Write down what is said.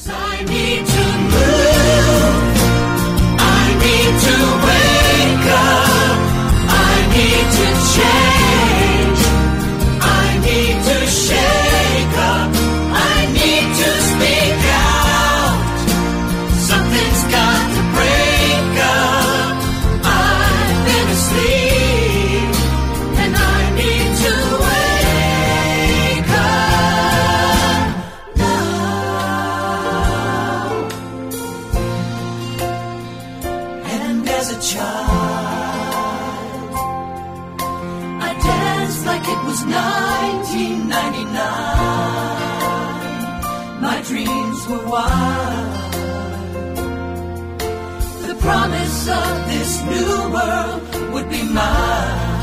I need to move. I need to wake up. I need to change. I need to shake up. I need to speak out. Something's got to break up. I've been asleep and I need to wake up now. And as a child, I danced like it was 1999. My dreams were wild. The promise of this new world would be mine.